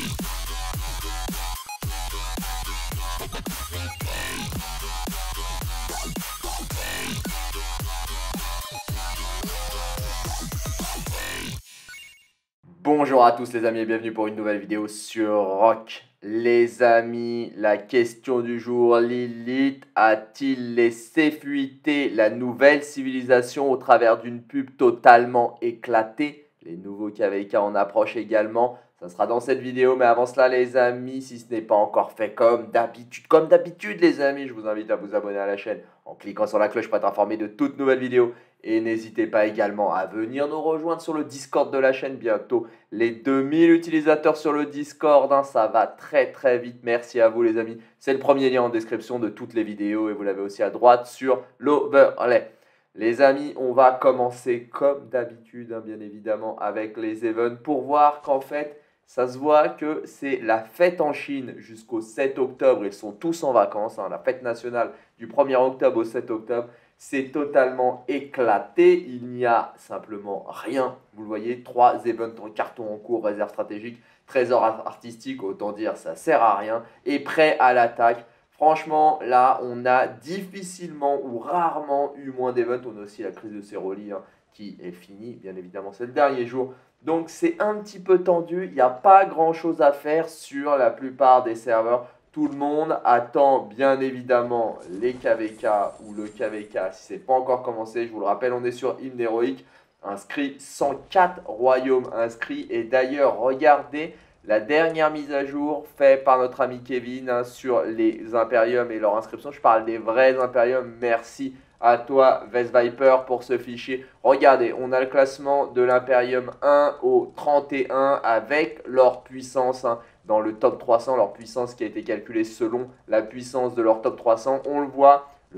Bonjour à tous les amis et bienvenue pour une nouvelle vidéo sur Rock. Les amis, la question du jour, Lilith a-t-il laissé fuiter la nouvelle civilisation au travers d'une pub totalement éclatée? Les nouveaux KVK en approchent également, ça sera dans cette vidéo, mais avant cela les amis, si ce n'est pas encore fait comme d'habitude les amis, je vous invite à vous abonner à la chaîne en cliquant sur la cloche pour être informé de toutes nouvelles vidéos. Et n'hésitez pas également à venir nous rejoindre sur le Discord de la chaîne bientôt. Les 2000 utilisateurs sur le Discord, ça va très vite. Merci à vous les amis. C'est le premier lien en description de toutes les vidéos et vous l'avez aussi à droite sur l'overlay. Les amis, on va commencer comme d'habitude, bien évidemment, avec les events pour voir qu'en fait, ça se voit que c'est la fête en Chine jusqu'au 7 octobre. Ils sont tous en vacances. La fête nationale du 1er octobre au 7 octobre. C'est totalement éclaté, il n'y a simplement rien. Vous le voyez, 3 events en carton en cours, réserve stratégique, trésor artistique, autant dire ça sert à rien. Et prêt à l'attaque. Franchement, là, on a difficilement ou rarement eu moins d'events. On a aussi la crise de Ceroli qui est finie, bien évidemment, c'est le dernier jour. Donc, c'est un petit peu tendu. Il n'y a pas grand-chose à faire sur la plupart des serveurs. Tout le monde attend bien évidemment les KVK ou le KVK si ce n'est pas encore commencé. Je vous le rappelle, on est sur Hymne Héroïque, inscrit 104 royaumes inscrits. Et d'ailleurs, regardez la dernière mise à jour faite par notre ami Kevin sur les Imperiums et leur inscription. Je parle des vrais Imperiums. Merci à toi, Vest Viper, pour ce fichier. Regardez, on a le classement de l'Imperium 1 au 31 avec leur puissance. Dans le top 300, leur puissance qui a été calculée selon la puissance de leur top 300. On le voit, le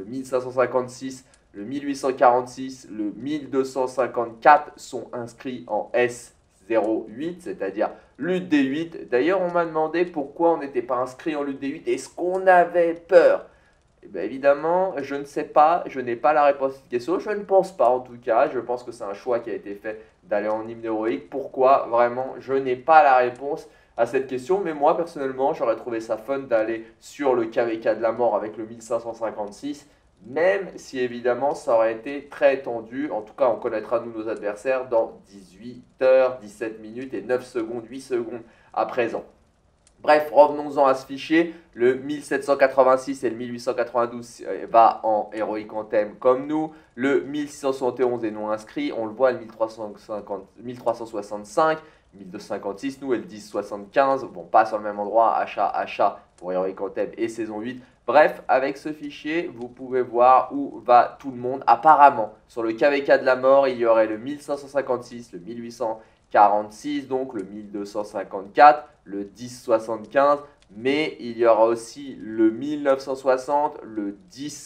1556, le 1846, le 1254 sont inscrits en S08, c'est-à-dire lutte des 8. D'ailleurs, on m'a demandé pourquoi on n'était pas inscrit en lutte des 8. Est-ce qu'on avait peur? Eh bien, évidemment, je ne sais pas, je n'ai pas la réponse à cette question. Je ne pense pas en tout cas. Je pense que c'est un choix qui a été fait d'aller en hymne héroïque. Pourquoi? Vraiment, je n'ai pas la réponse à cette question, mais moi personnellement j'aurais trouvé ça fun d'aller sur le KVK de la mort avec le 1556, même si évidemment ça aurait été très tendu. En tout cas, on connaîtra nous nos adversaires dans 18h, 17 minutes et 9 secondes, 8 secondes à présent. Bref, revenons-en à ce fichier. Le 1786 et le 1892 va en héroïque en thème comme nous. Le 1671 est non inscrit. On le voit, le 1365, 1256, nous, et le 1075. Bon, pas sur le même endroit. Achat pour héroïque en thème et saison 8. Bref, avec ce fichier, vous pouvez voir où va tout le monde. Apparemment, sur le KVK de la mort, il y aurait le 1556, le 1846, donc le 1254, le 1075, mais il y aura aussi le 1960, le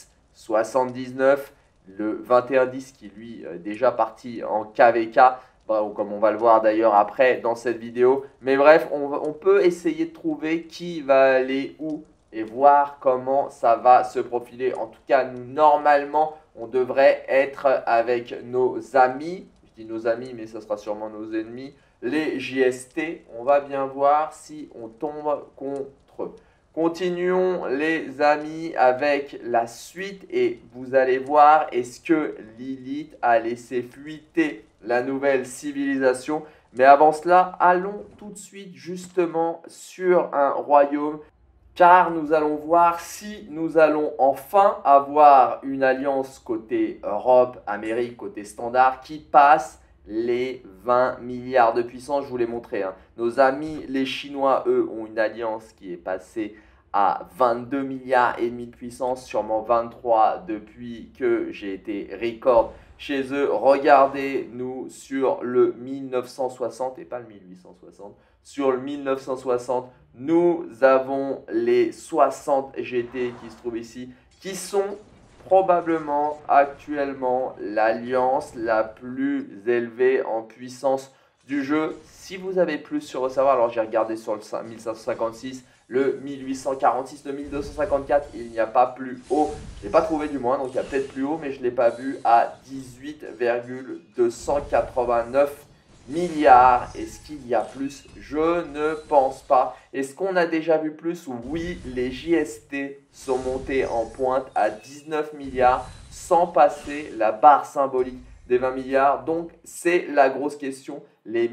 1079, le 2110 qui lui est déjà parti en KVK, comme on va le voir d'ailleurs après dans cette vidéo. Mais bref, on peut essayer de trouver qui va aller où et voir comment ça va se profiler. En tout cas, nous, normalement, on devrait être avec nos amis. Je dis nos amis, mais ce sera sûrement nos ennemis. Les JST, on va bien voir si on tombe contre eux. Continuons les amis avec la suite et vous allez voir, est-ce que Lilith a laissé fuiter la nouvelle civilisation? Mais avant cela, allons tout de suite justement sur un royaume, car nous allons voir si nous allons enfin avoir une alliance côté Europe, Amérique, côté standard qui passe les 20 milliards de puissance. Je vous l'ai montré. Nos amis les Chinois, eux, ont une alliance qui est passée à 22 milliards et demi de puissance, sûrement 23 depuis que j'ai été record chez eux. Regardez, nous, sur le 1960 et pas le 1860, sur le 1960, nous avons les 60 GT qui se trouvent ici, qui sont probablement actuellement l'alliance la plus élevée en puissance du jeu. Si vous avez plus sur le serveur, alors j'ai regardé sur le 1556, le 1846, le 1254, il n'y a pas plus haut. Je ne l'ai pas trouvé du moins, donc il y a peut-être plus haut, mais je ne l'ai pas vu à 18,289 milliards. Est-ce qu'il y a plus? Je ne pense pas. Est-ce qu'on a déjà vu plus? Oui, les JST sont montés en pointe à 19 milliards sans passer la barre symbolique des 20 milliards. Donc, c'est la grosse question. Le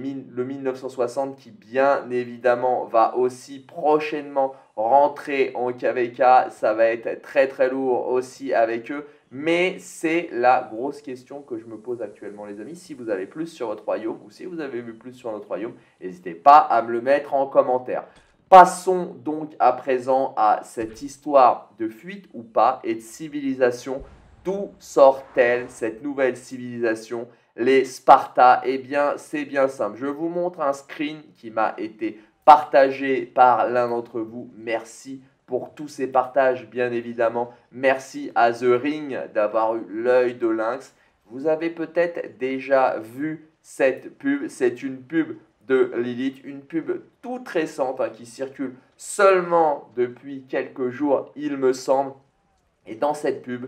1960 qui, bien évidemment, va aussi prochainement rentrer en KVK. Ça va être très, très lourd aussi avec eux. Mais c'est la grosse question que je me pose actuellement, les amis. Si vous avez plus sur votre royaume ou si vous avez vu plus sur notre royaume, n'hésitez pas à me le mettre en commentaire. Passons donc à présent à cette histoire de fuite ou pas et de civilisation. D'où sort-elle cette nouvelle civilisation, les Sparta? Eh bien, c'est bien simple. Je vous montre un screen qui m'a été partagé par l'un d'entre vous. Merci pour tous ces partages, bien évidemment. Merci à The Ring d'avoir eu l'œil de lynx. Vous avez peut-être déjà vu cette pub. C'est une pub de Lilith, une pub toute récente qui circule seulement depuis quelques jours, il me semble. Et dans cette pub,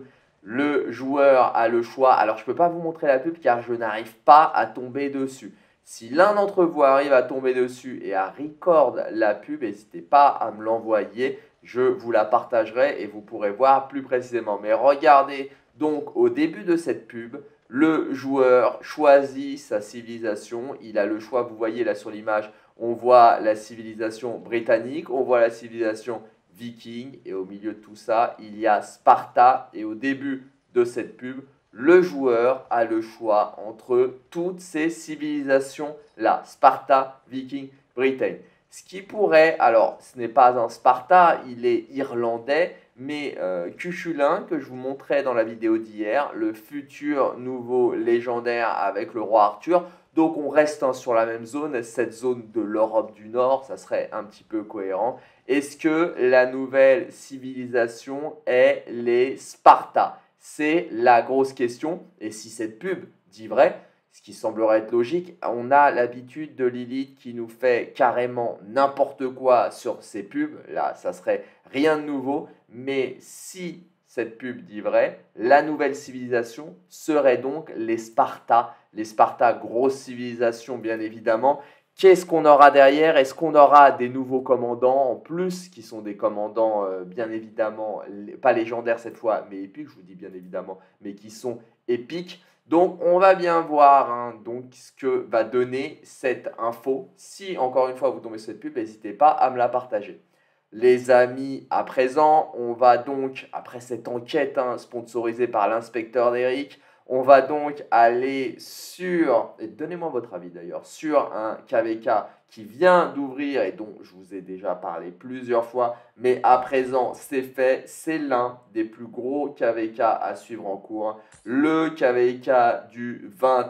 le joueur a le choix. Alors, je ne peux pas vous montrer la pub car je n'arrive pas à tomber dessus. Si l'un d'entre vous arrive à tomber dessus et à record la pub, n'hésitez pas à me l'envoyer. Je vous la partagerai et vous pourrez voir plus précisément. Mais regardez donc au début de cette pub, le joueur choisit sa civilisation. Il a le choix, vous voyez là sur l'image, on voit la civilisation britannique, on voit la civilisation viking et au milieu de tout ça, il y a Sparta. Et au début de cette pub, le joueur a le choix entre toutes ces civilisations-là, Sparta, Viking, Britain. Ce qui pourrait, alors ce n'est pas un Sparta, il est irlandais, mais Cuchulain, que je vous montrais dans la vidéo d'hier, le futur nouveau légendaire avec le roi Arthur. Donc on reste sur la même zone, cette zone de l'Europe du Nord, ça serait un petit peu cohérent. Est-ce que la nouvelle civilisation est les Sparta? C'est la grosse question. Et si cette pub dit vrai, ce qui semblerait être logique, on a l'habitude de Lilith qui nous fait carrément n'importe quoi sur ses pubs. Là, ça serait rien de nouveau. Mais si cette pub dit vrai, la nouvelle civilisation serait donc les Sparta. Les Sparta, grosse civilisation bien évidemment. Qu'est-ce qu'on aura derrière? Est-ce qu'on aura des nouveaux commandants en plus, qui sont des commandants bien évidemment, pas légendaires cette fois, mais épiques, je vous dis bien évidemment, mais qui sont épiques. Donc on va bien voir donc, ce que va donner cette info. Si encore une fois vous tombez sur cette pub, n'hésitez pas à me la partager. Les amis, à présent, on va donc, après cette enquête sponsorisée par l'inspecteur d'Eric, on va donc aller sur, et donnez-moi votre avis d'ailleurs, sur un KVK qui vient d'ouvrir et dont je vous ai déjà parlé plusieurs fois, mais à présent c'est fait, c'est l'un des plus gros KVK à suivre en cours, le KVK du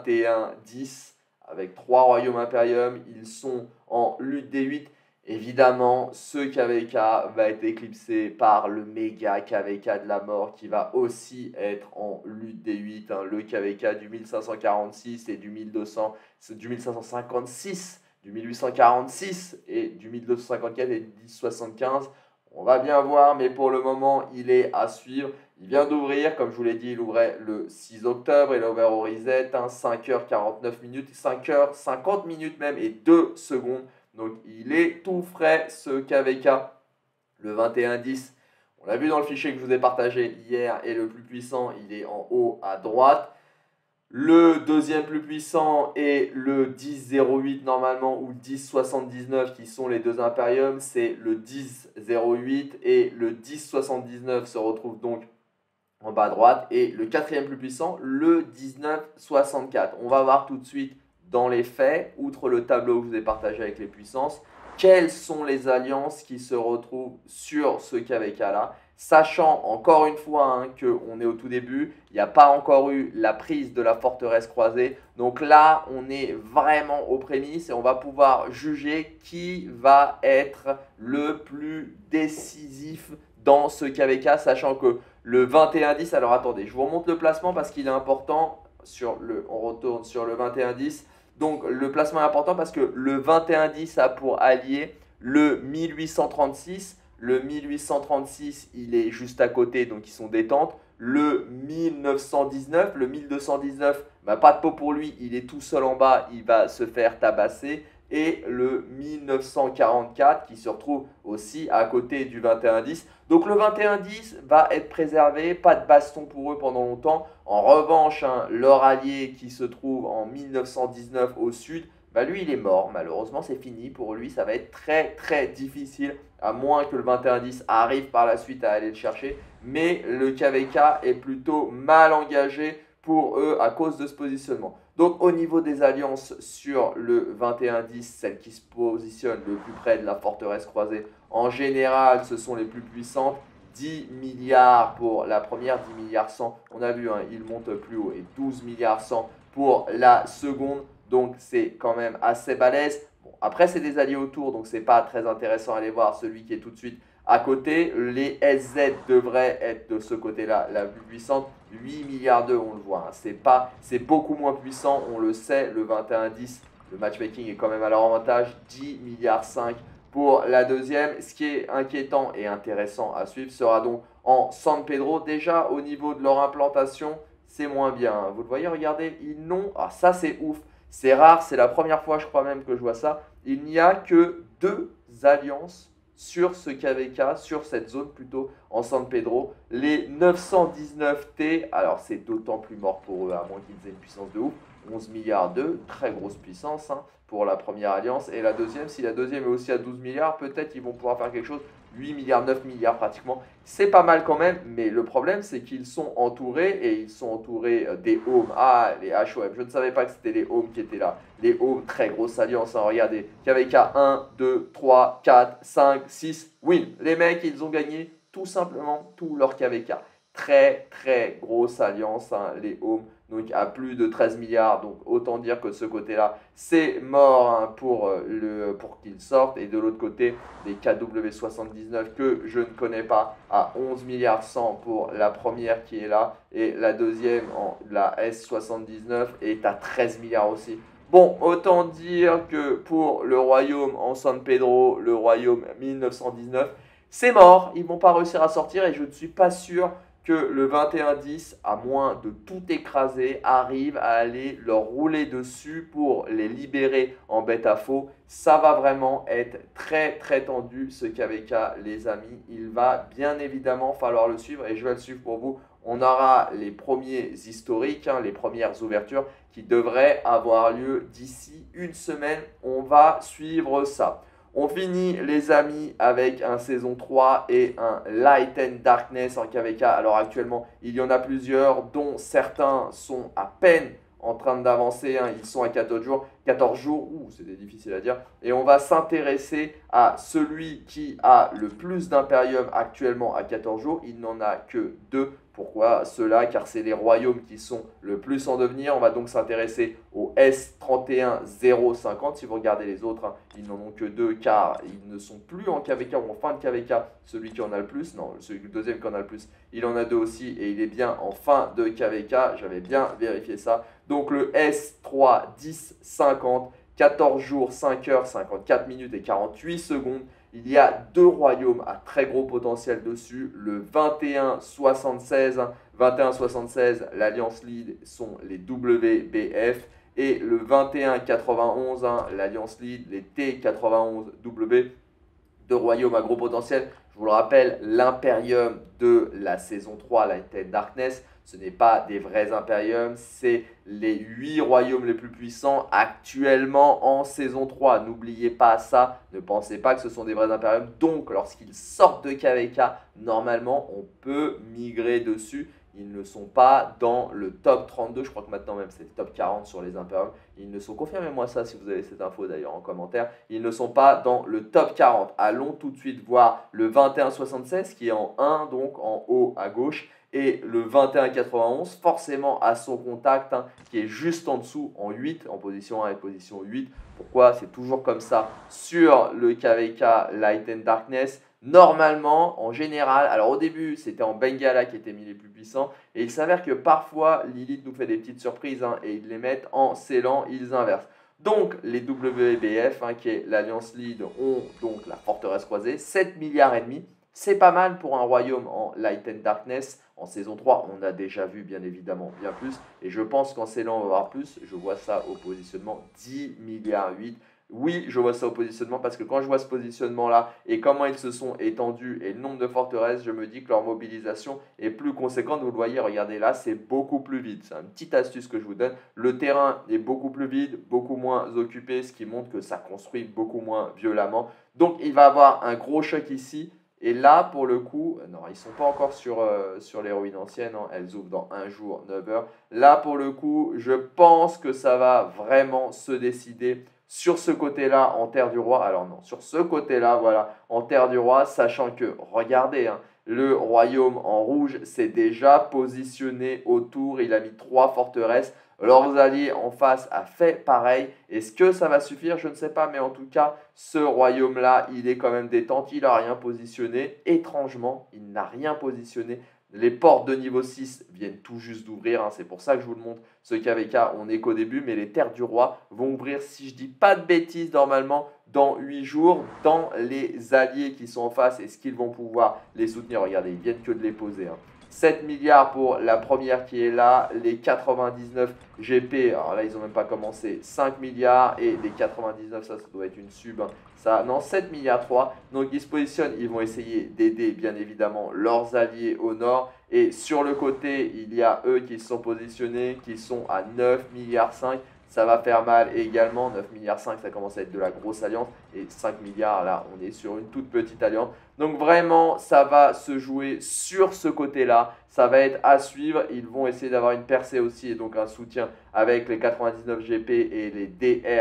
21-10 avec 3 royaumes impériums, ils sont en lutte des 8. Évidemment, ce KVK va être éclipsé par le méga KVK de la mort qui va aussi être en lutte des 8. Le KVK du 1546 et du 1556, du 1846 et du 1254 et du 1075. On va bien voir, mais pour le moment, il est à suivre. Il vient d'ouvrir, comme je vous l'ai dit, il ouvrait le 6 octobre. Il a ouvert au reset, 5h49 minutes, 5h50 minutes même et 2 secondes. Donc, il est tout frais, ce KVK, le 21-10. On l'a vu dans le fichier que je vous ai partagé hier, et le plus puissant, il est en haut à droite. Le deuxième plus puissant est le 10-08 normalement, ou 10-79 qui sont les deux impériums. C'est le 10-08 et le 10-79 se retrouve donc en bas à droite. Et le quatrième plus puissant, le 19-64. On va voir tout de suite dans les faits, outre le tableau que je vous ai partagé avec les puissances, quelles sont les alliances qui se retrouvent sur ce KVK-là, sachant encore une fois qu'on est au tout début, il n'y a pas encore eu la prise de la forteresse croisée. Donc là, on est vraiment aux prémices et on va pouvoir juger qui va être le plus décisif dans ce KVK, sachant que le 21-10, alors attendez, je vous remonte le placement parce qu'il est important, on retourne sur le 21-10. Donc le placement est important parce que le 21-10 a pour allié le 1836. Le 1836, il est juste à côté, donc ils sont détentes. le 1919. Le 1219, bah, pas de peau pour lui, il est tout seul en bas, il va se faire tabasser. Et le 1944 qui se retrouve aussi à côté du 2110. Donc le 2110 va être préservé, pas de baston pour eux pendant longtemps. En revanche, hein, leur allié qui se trouve en 1919 au sud, bah lui il est mort, malheureusement c'est fini pour lui, ça va être très très difficile, à moins que le 2110 arrive par la suite à aller le chercher, mais le KVK est plutôt mal engagé pour eux à cause de ce positionnement. Donc au niveau des alliances sur le 2110, celles qui se positionnent le plus près de la forteresse croisée, en général ce sont les plus puissantes. 10 milliards pour la première, 10 milliards 100, on a vu, hein, il monte plus haut, et 12 milliards 100 pour la seconde, donc c'est quand même assez balèze. Bon, après c'est des alliés autour, donc c'est pas très intéressant à aller voir celui qui est tout de suite à côté. Les SZ devraient être de ce côté-là la plus puissante, 8 milliards 2, on le voit, hein. C'est beaucoup moins puissant, on le sait, le 21-10, le matchmaking est quand même à leur avantage, 10 milliards 5 pour la deuxième. Ce qui est inquiétant et intéressant à suivre sera donc en San Pedro. Déjà au niveau de leur implantation, c'est moins bien, hein. Vous le voyez, regardez, ils n'ont... Ah ça c'est ouf, c'est rare, c'est la première fois je crois même que je vois ça. Il n'y a que 2 alliances sur ce KVK, sur cette zone plutôt en San Pedro. Les 919T, alors c'est d'autant plus mort pour eux, à moins qu'ils aient une puissance de ouf. 11 milliards 2, très grosse puissance, hein, pour la première alliance. Et la deuxième, si la deuxième est aussi à 12 milliards, peut-être qu'ils vont pouvoir faire quelque chose. 8 milliards, 9 milliards pratiquement. C'est pas mal quand même, mais le problème c'est qu'ils sont entourés, et ils sont entourés des Homes. Ah, les HOM, je ne savais pas que c'était les Homes qui étaient là. Les Homes, très grosse alliance, hein. Regardez, KVK 1, 2, 3, 4, 5, 6, win. Les mecs, ils ont gagné tout simplement tout leur KVK. Très très grosse alliance, hein, les Homes, donc à plus de 13 milliards, donc autant dire que de ce côté-là, c'est mort, hein, pour qu'ils sortent. Et de l'autre côté, des KW79 que je ne connais pas, à 11 milliards 100 pour la première qui est là, et la deuxième, la S79, est à 13 milliards aussi. Bon, autant dire que pour le royaume en San Pedro, le royaume 1919, c'est mort, ils ne vont pas réussir à sortir, et je ne suis pas sûr que le 21-10, à moins de tout écraser, arrive à aller leur rouler dessus pour les libérer en bêta-faux. Ça va vraiment être très très tendu ce KVK, les amis. Il va bien évidemment falloir le suivre, et je vais le suivre pour vous. On aura les premiers historiques, hein, les premières ouvertures qui devraient avoir lieu d'ici une semaine. On va suivre ça. On finit les amis avec un saison 3 et un Light and Darkness en KVK. Alors actuellement, il y en a plusieurs dont certains sont à peine en train d'avancer, hein. Ils sont à 14 jours. 14 jours, c'était difficile à dire. Et on va s'intéresser à celui qui a le plus d'Imperium actuellement à 14 jours. Il n'en a que 2. Pourquoi cela? Car c'est les royaumes qui sont le plus en devenir. On va donc s'intéresser au S31050. Si vous regardez les autres, hein, ils n'en ont que 2 car ils ne sont plus en KVK ou en fin de KVK. Celui qui en a le plus, non, celui le deuxième qui en a le plus, il en a 2 aussi et il est bien en fin de KVK. J'avais bien vérifié ça. Donc le S31050, 14 jours, 5 heures, 54 minutes et 48 secondes. Il y a 2 royaumes à très gros potentiel dessus. Le 2176, 2176, l'Alliance Lead sont les WBF. Et le 2191, l'Alliance Lead, les T91W. 2 royaumes à gros potentiel. Je vous le rappelle, l'Imperium de la saison 3, Light and Darkness, ce n'est pas des vrais Imperiums, c'est les 8 royaumes les plus puissants actuellement en saison 3. N'oubliez pas ça, ne pensez pas que ce sont des vrais Imperiums. Donc, lorsqu'ils sortent de KVK, normalement, on peut migrer dessus. Ils ne sont pas dans le top 32, je crois que maintenant même c'est le top 40 sur les Imperiums. Ils ne sont, confirmez-moi ça si vous avez cette info d'ailleurs en commentaire, ils ne sont pas dans le top 40. Allons tout de suite voir le 2176 qui est en 1, donc en haut à gauche, et le 2191 forcément à son contact, hein, qui est juste en dessous en 8, en position 1 et position 8. Pourquoi? C'est toujours comme ça sur le KVK Light and Darkness. Normalement, en général, alors au début, c'était en Bengala qui était mis les plus puissants. Et il s'avère que parfois, Lilith nous fait des petites surprises, hein, et ils les mettent en scellant, ils inversent. Donc, les WBF, hein, qui est l'Alliance Lead, ont donc la forteresse croisée, 7 milliards et demi. C'est pas mal pour un royaume en Light and Darkness. En saison 3, on a déjà vu bien évidemment bien plus. Et je pense qu'en Ceylan, on va voir plus. Je vois ça au positionnement 10 milliards 8. Oui, je vois ça au positionnement parce que quand je vois ce positionnement-là et comment ils se sont étendus et le nombre de forteresses, je me dis que leur mobilisation est plus conséquente. Vous le voyez, regardez là, c'est beaucoup plus vide. C'est une petite astuce que je vous donne. Le terrain est beaucoup plus vide, beaucoup moins occupé, ce qui montre que ça construit beaucoup moins violemment. Donc, il va y avoir un gros choc ici. Et là, pour le coup, non, ils ne sont pas encore sur les ruines anciennes. Hein. Elles ouvrent dans 1 jour, 9 heures. Là, pour le coup, je pense que ça va vraiment se décider sur ce côté-là en Terre du Roi. Alors non, sur ce côté-là, voilà, en Terre du Roi, sachant que, regardez, hein, le royaume en rouge s'est déjà positionné autour. Il a mis 3 forteresses. Leurs alliés en face a fait pareil. Est-ce que ça va suffire? Je ne sais pas. Mais en tout cas, ce royaume-là, il est quand même détente. Il n'a rien positionné. Étrangement, il n'a rien positionné. Les portes de niveau 6 viennent tout juste d'ouvrir. Hein. C'est pour ça que je vous le montre. Ce KVK, on n'est qu'au début. Mais les terres du roi vont ouvrir, si je ne dis pas de bêtises, normalement, dans 8 jours. Dans les alliés qui sont en face, est-ce qu'ils vont pouvoir les soutenir? Regardez, ils viennent que de les poser. Hein. 7 milliards pour la première qui est là, les 99 GP, alors là ils n'ont même pas commencé, 5 milliards et les 99, ça doit être une sub, hein. Ça, non, 7 milliards 3, donc ils se positionnent, ils vont essayer d'aider bien évidemment leurs alliés au nord et sur le côté il y a eux qui se sont positionnés, qui sont à 9 milliards 5. Ça va faire mal également, 9 milliards 5, ça commence à être de la grosse alliance. Et 5 milliards, là, on est sur une toute petite alliance. Donc vraiment, ça va se jouer sur ce côté-là. Ça va être à suivre. Ils vont essayer d'avoir une percée aussi et donc un soutien avec les 99 GP et les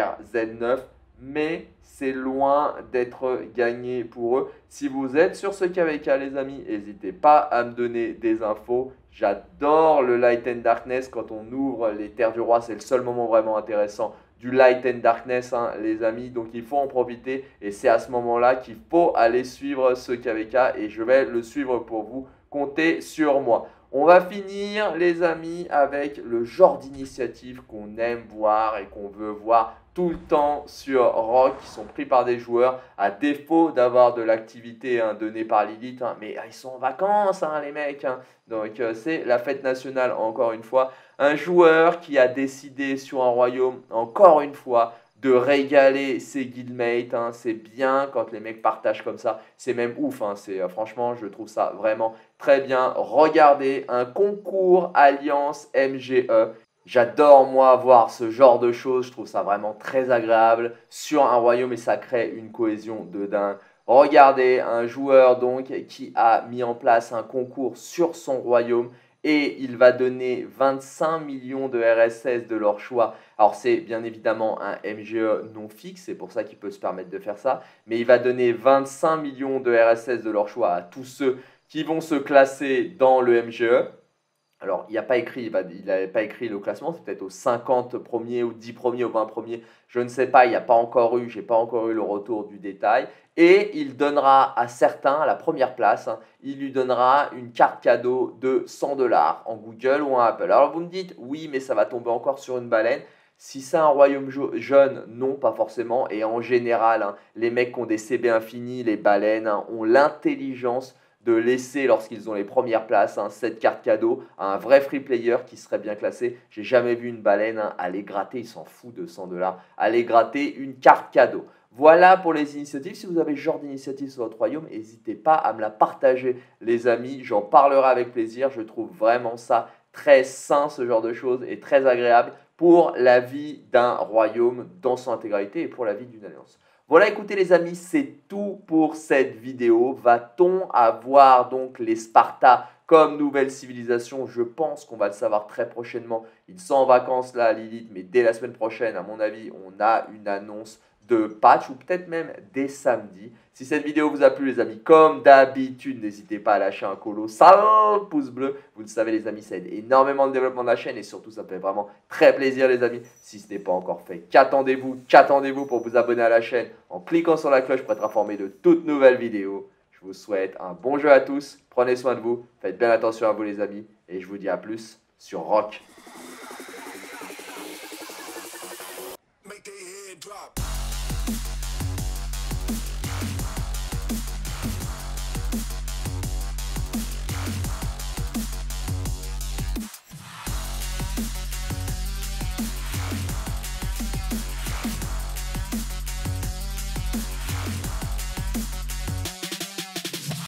DRZ9. Mais c'est loin d'être gagné pour eux. Si vous êtes sur ce KVK, les amis, n'hésitez pas à me donner des infos. J'adore le Light and Darkness. Quand on ouvre les Terres du Roi, c'est le seul moment vraiment intéressant du Light and Darkness, hein, les amis. Donc, il faut en profiter. Et c'est à ce moment-là qu'il faut aller suivre ce KVK. Et je vais le suivre pour vous. Comptez sur moi. On va finir, les amis, avec le genre d'initiative qu'on aime voir et qu'on veut voir tout le temps sur Rock, qui sont pris par des joueurs, à défaut d'avoir de l'activité hein, donnée par Lilith. Hein, mais ils sont en vacances, hein, les mecs. Hein. Donc, c'est la fête nationale, encore une fois. Un joueur qui a décidé sur un royaume, encore une fois, de régaler ses guildmates. Hein. C'est bien quand les mecs partagent comme ça. C'est même ouf. Hein. Franchement, je trouve ça vraiment très bien. Regardez, un concours Alliance MGE. J'adore, moi, voir ce genre de choses. Je trouve ça vraiment très agréable sur un royaume et ça crée une cohésion de dingue. Regardez, un joueur donc qui a mis en place un concours sur son royaume et il va donner 25 millions de RSS de leur choix. Alors c'est bien évidemment un MGE non fixe, c'est pour ça qu'il peut se permettre de faire ça, mais il va donner 25 millions de RSS de leur choix à tous ceux qui vont se classer dans le MGE. Alors, il n'avait pas écrit le classement, c'est peut-être aux 50 premiers, aux 10 premiers, aux 20 premiers, je ne sais pas, il n'y a pas encore eu, j'ai pas encore eu le retour du détail. Et il donnera à certains, à la première place, hein, il lui donnera une carte cadeau de 100 $ en Google ou en Apple. Alors vous me dites, oui, mais ça va tomber encore sur une baleine. Si c'est un royaume jeune, non, pas forcément. Et en général, hein, les mecs qui ont des CB infinis, les baleines, hein, ont l'intelligence de laisser, lorsqu'ils ont les premières places, hein, cette carte cadeau à un vrai free player qui serait bien classé. J'ai jamais vu une baleine hein, aller gratter, il s'en fout de 100 $, aller gratter une carte cadeau. Voilà pour les initiatives. Si vous avez ce genre d'initiative sur votre royaume, n'hésitez pas à me la partager, les amis. J'en parlerai avec plaisir. Je trouve vraiment ça très sain, ce genre de choses, et très agréable pour la vie d'un royaume dans son intégralité et pour la vie d'une alliance. Voilà, écoutez les amis, c'est tout pour cette vidéo. Va-t-on avoir donc les Sparta comme nouvelle civilisation? Je pense qu'on va le savoir très prochainement. Ils sont en vacances là, Lilith, mais dès la semaine prochaine, à mon avis, on a une annonce de patch ou peut-être même dès samedi. Si cette vidéo vous a plu les amis, comme d'habitude, n'hésitez pas à lâcher un colossal pouce bleu. Vous le savez les amis, ça aide énormément le développement de la chaîne et surtout ça me fait vraiment très plaisir les amis. Si ce n'est pas encore fait, qu'attendez-vous pour vous abonner à la chaîne en cliquant sur la cloche pour être informé de toutes nouvelles vidéos. Je vous souhaite un bon jeu à tous, prenez soin de vous, faites bien attention à vous les amis et je vous dis à plus sur Rock.